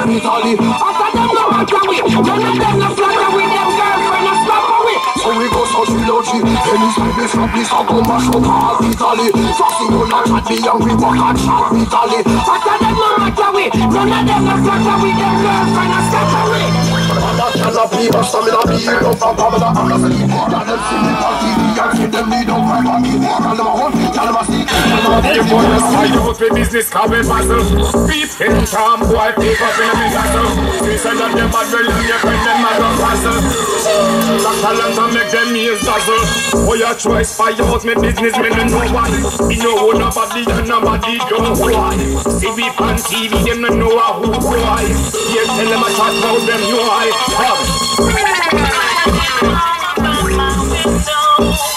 Italy. After them no rock away, none of them no flat away, them girlfriend no stop away. So we go so trilogy, any time this rap is a go mash up all Italy. Fussy you not at me and we walk and shout Italy. After them no rock away, none of them no flat away, them girlfriend no stop away. That cannot be a stamina be you know from Pamela and the city. That them see me on TV and see them need no crime on me. Tell them a home, tell them a sneak, tell them a they wanna side out with business come with muscle. Beef in town, boy, pick up in a big hustle. We send them your bad girl and your friend them mad on hustle. That talent and make them ears dazzle. For your choice, fight out me business, me no one. Me know nobody and nobody don't why. See we on TV, them no know who why. Yeah, tell them I talk about them, know I come.